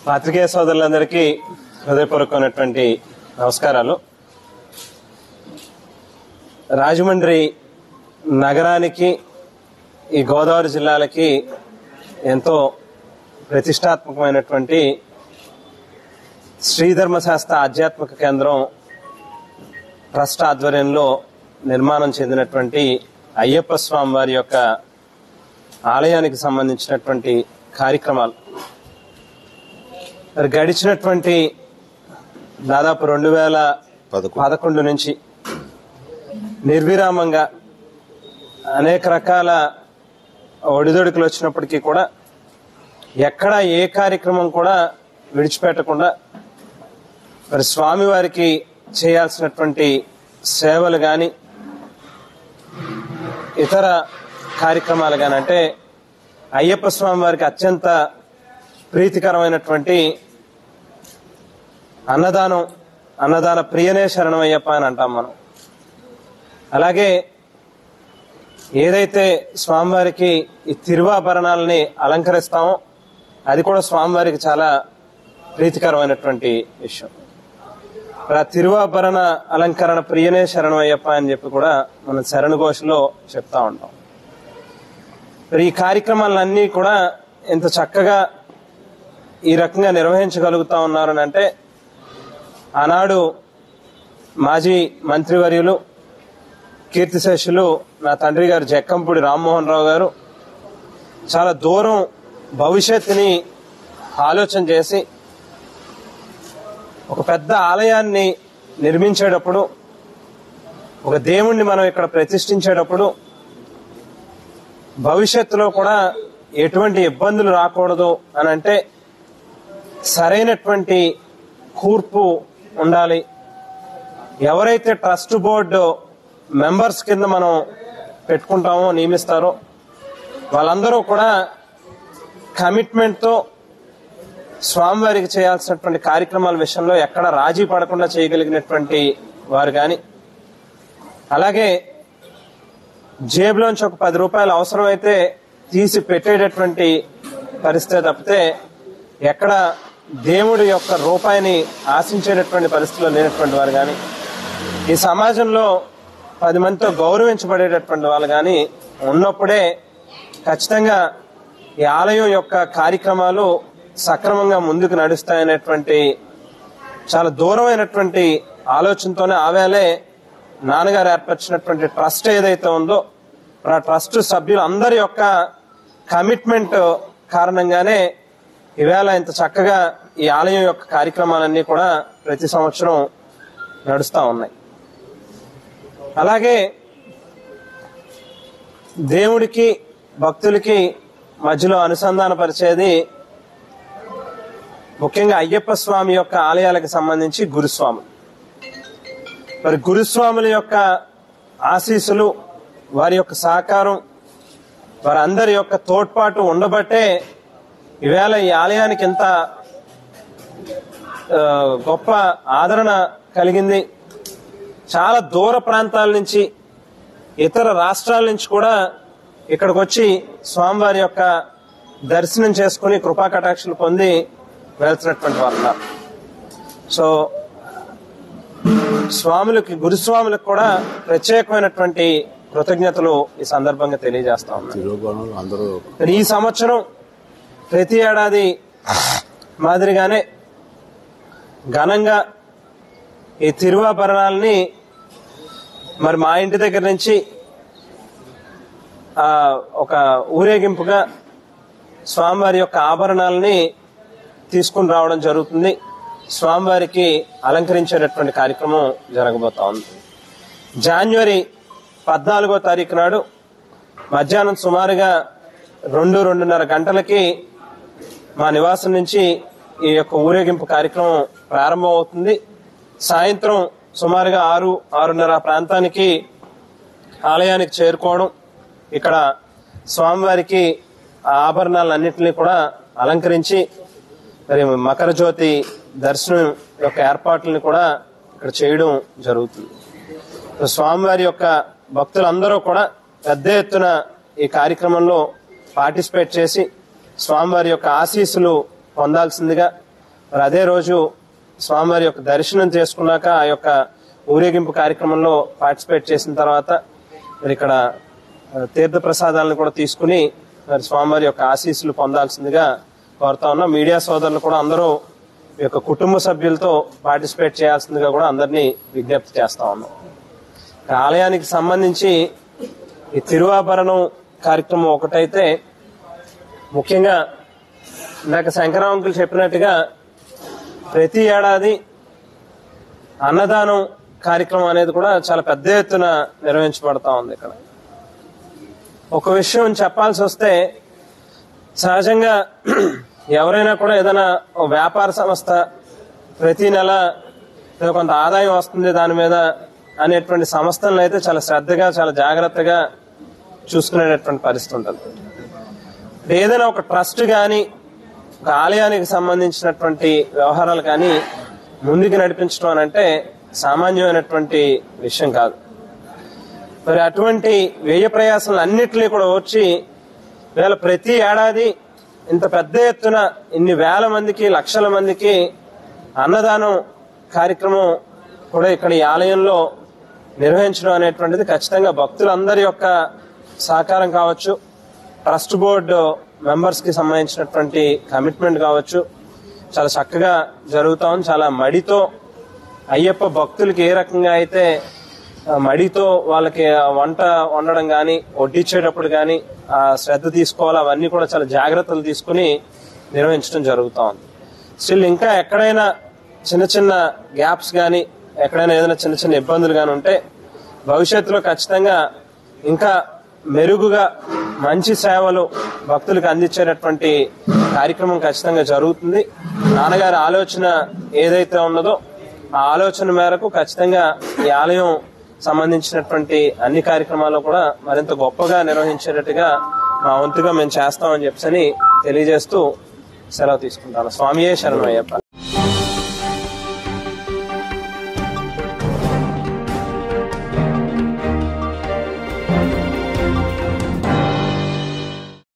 పాత్రికేయ సోదరులందరికీ హృదయపూర్వకమైనటువంటి నమస్కారాలు. రాజమండ్రి నగరానికి ఈ గోదావరి జిల్లాలకి ఎంతో ప్రతిష్టాత్మకమైనటువంటి శ్రీధర్మశాస్త్ర ఆధ్యాత్మిక కేంద్రం ట్రస్ట్ ఆధ్వర్యంలో నిర్మాణం చెందినటువంటి అయ్యప్ప స్వామి వారి యొక్క ఆలయానికి సంబంధించినటువంటి కార్యక్రమాలు గడిచినటువంటి దాదాపు 2011 నుంచి నిర్విరామంగా అనేక రకాల ఒడిదొడుకులు వచ్చినప్పటికీ కూడా ఎక్కడ ఏ కార్యక్రమం కూడా విడిచిపెట్టకుండా మరి స్వామివారికి చేయాల్సినటువంటి సేవలు కానీ ఇతర కార్యక్రమాలు కానీ అంటే అయ్యప్ప స్వామి వారికి అత్యంత ప్రీతికరమైనటువంటి అన్నదాన ప్రియనే శరణమయ్యప్ప అని అంటాం మనం. అలాగే ఏదైతే స్వామివారికి ఈ తిరువాభరణాలని అలంకరిస్తామో అది కూడా స్వామివారికి చాలా ప్రీతికరమైనటువంటి విషయం. ఆ తిరువాభరణ అలంకరణ ప్రియనే శరణమయ్యప్ప అని చెప్పి కూడా మనం శరణ ఘోషలో చెప్తా ఉంటాం. ఈ కార్యక్రమాలన్నీ కూడా ఎంత చక్కగా ఈ రకంగా నిర్వహించగలుగుతా ఉన్నారని అంటే ఆనాడు మాజీ మంత్రివర్యులు కీర్తిశేషులు నా తండ్రి గారు జక్కంపూడి రామ్మోహన్ రావు గారు చాలా దూరం భవిష్యత్తుని ఆలోచన చేసి ఒక పెద్ద ఆలయాన్ని నిర్మించేటప్పుడు, ఒక దేవుణ్ణి మనం ఇక్కడ ప్రతిష్ఠించేటప్పుడు భవిష్యత్తులో కూడా ఎటువంటి ఇబ్బందులు రాకూడదు అని అంటే సరైనటువంటి కూర్పు ఉండాలి. ఎవరైతే ట్రస్ట్ బోర్డు మెంబర్స్ కింద మనం పెట్టుకుంటామో నియమిస్తారో వాళ్ళందరూ కూడా కమిట్మెంట్ తో స్వామివారికి చేయాల్సినటువంటి కార్యక్రమాల విషయంలో ఎక్కడ రాజీ పడకుండా చేయగలిగినటువంటి వారు కానీ, అలాగే జేబులోంచి ఒక 10 రూపాయలు అవసరమైతే తీసి పెట్టేటటువంటి పరిస్థితి తప్పితే ఎక్కడ దేవుడి యొక్క రూపాయిని ఆశించేటటువంటి పరిస్థితిలో లేనటువంటి వారు కానీ, ఈ సమాజంలో 10 మందితో గౌరవించబడేటటువంటి వాళ్ళు కానీ ఉన్నప్పుడే ఖచ్చితంగా ఈ ఆలయం యొక్క కార్యక్రమాలు సక్రమంగా ముందుకు నడుస్తాయనేటువంటి చాలా దూరమైనటువంటి ఆలోచనతోనే ఆవేళే నాన్నగారు ఏర్పరిచినటువంటి ట్రస్ట్ ఏదైతే ఉందో ఆ ట్రస్ట్ సభ్యులు అందరి యొక్క కమిట్మెంట్ కారణంగానే ఈవేళ ఇంత చక్కగా ఈ ఆలయం యొక్క కార్యక్రమాలన్నీ కూడా ప్రతి సంవత్సరం నడుస్తా ఉన్నాయి. అలాగే దేవుడికి భక్తులకి మధ్యలో అనుసంధానపరిచేది ముఖ్యంగా అయ్యప్ప స్వామి యొక్క ఆలయాలకు సంబంధించి గురుస్వాములు. మరి గురుస్వాముల యొక్క ఆశీస్సులు, వారి యొక్క సహకారం, వారందరి యొక్క తోడ్పాటు ఉండబట్టే ఈవేళ ఈ ఆలయానికి ఎంత గొప్ప ఆదరణ కలిగింది. చాలా దూర ప్రాంతాల నుంచి, ఇతర రాష్ట్రాల నుంచి కూడా ఇక్కడికి వచ్చి స్వామివారి యొక్క దర్శనం చేసుకుని కృపా కటాక్షలు పొంది వెళ్తున్నటువంటి వారు ఉన్నారు. సో గురుస్వాములకు కూడా ప్రత్యేకమైనటువంటి కృతజ్ఞతలు ఈ సందర్భంగా తెలియజేస్తా ఉన్నాను. ఈ సంవత్సరం ప్రతి ఏడాది మాదిరిగానే ఘనంగా ఈ తిరువాభరణాలని మరి మా ఇంటి దగ్గర నుంచి ఒక ఊరేగింపుగా స్వామివారి యొక్క ఆభరణాలని తీసుకుని రావడం జరుగుతుంది. స్వామివారికి అలంకరించేటటువంటి కార్యక్రమం జరగబోతా ఉంది. జనవరి 14వ తారీఖు నాడు మధ్యాహ్నం సుమారుగా 2-2:30 గంటలకి మా నివాసం నుంచి ఈ యొక్క ఊరేగింపు కార్యక్రమం ప్రారంభం అవుతుంది. సాయంత్రం సుమారుగా 6-6:30 ప్రాంతానికి ఆలయానికి చేరుకోవడం, ఇక్కడ స్వామివారికి ఆ ఆభరణాలన్నింటినీ కూడా అలంకరించి మరి మకర జ్యోతి దర్శనం యొక్క ఏర్పాట్లని కూడా ఇక్కడ చేయడం జరుగుతుంది. స్వామివారి యొక్క భక్తులందరూ కూడా పెద్ద ఎత్తున ఈ కార్యక్రమంలో పార్టిసిపేట్ చేసి స్వామివారి యొక్క ఆశీస్సులు పొందాల్సిందిగా, మరి అదే రోజు స్వామివారి యొక్క దర్శనం చేసుకున్నాక ఆ యొక్క ఊరేగింపు కార్యక్రమంలో పార్టిసిపేట్ చేసిన తర్వాత మరి ఇక్కడ తీర్థ ప్రసాదాలను కూడా తీసుకుని మరి స్వామివారి యొక్క ఆశీస్సులు పొందాల్సిందిగా కోరుతా ఉన్నాం. మీడియా సోదరులు కూడా అందరూ ఈ యొక్క కుటుంబ సభ్యులతో పార్టిసిపేట్ చేయాల్సిందిగా కూడా అందరినీ విజ్ఞప్తి చేస్తా ఉన్నాం. ఆలయానికి సంబంధించి ఈ తిరువాభరణం కార్యక్రమం ఒకటైతే, ముఖ్యంగా ఇందాక శంకరాంకులు చెప్పినట్టుగా ప్రతి ఏడాది అన్నదానం కార్యక్రమం అనేది కూడా చాలా పెద్ద ఎత్తున నిర్వహించబడతా ఉంది. ఇక్కడ ఒక విషయం చెప్పాల్సి వస్తే, సహజంగా ఎవరైనా కూడా ఏదైనా వ్యాపార సంస్థ ప్రతి నెల కొంత ఆదాయం వస్తుంది దాని మీద అనేటువంటి సంస్థలను అయితే చాలా శ్రద్ధగా చాలా జాగ్రత్తగా చూసుకునేటటువంటి పరిస్థితి ఉంటుంది. ఏదైనా ఒక ట్రస్ట్ కానీ ఒక ఆలయానికి సంబంధించినటువంటి వ్యవహారాలు కానీ ముందుకు నడిపించడం అని అంటే సామాన్యమైనటువంటి విషయం కాదు. మరి అటువంటి వ్యయ ప్రయాసాలు అన్నిటినీ కూడా వచ్చి వేళ ప్రతి ఏడాది ఇంత పెద్ద ఎత్తున ఇన్ని వేల మందికి లక్షల మందికి అన్నదానం కార్యక్రమం కూడా ఇక్కడ ఈ ఆలయంలో నిర్వహించడం అనేటువంటిది ఖచ్చితంగా భక్తులందరి యొక్క సహకారం కావచ్చు, ట్రస్ట్ బోర్డు మెంబర్స్ కి సంబంధించినటువంటి కమిట్మెంట్ కావచ్చు, చాలా చక్కగా జరుగుతా ఉంది. చాలా మడితో అయ్యప్ప భక్తులకి ఏ రకంగా అయితే మడితో వాళ్ళకి వంట వండడం కానీ వడ్డించేటప్పుడు కానీ ఆ శ్రద్ధ తీసుకోవాలి, అవన్నీ కూడా చాలా జాగ్రత్తలు తీసుకుని నిర్వహించడం జరుగుతూ ఉంది. స్టిల్ ఇంకా ఎక్కడైనా చిన్న చిన్న గ్యాప్స్ కానీ ఎక్కడైనా ఏదైనా చిన్న చిన్న ఇబ్బందులు కానీ ఉంటే భవిష్యత్తులో ఖచ్చితంగా ఇంకా మెరుగుగా మంచి సేవలు భక్తులకు అందించేటటువంటి కార్యక్రమం ఖచ్చితంగా జరుగుతుంది. నాన్నగారి ఆలోచన ఏదైతే ఉన్నదో ఆ ఆలోచన మేరకు ఖచ్చితంగా ఈ ఆలయం సంబంధించినటువంటి అన్ని కార్యక్రమాలు కూడా మరింత గొప్పగా నిర్వహించేటట్టుగా మా వంతుగా మేము చేస్తామని చెప్పని తెలియజేస్తూ సెలవు తీసుకుంటాను. స్వామియే శరణమయ్యప్ప.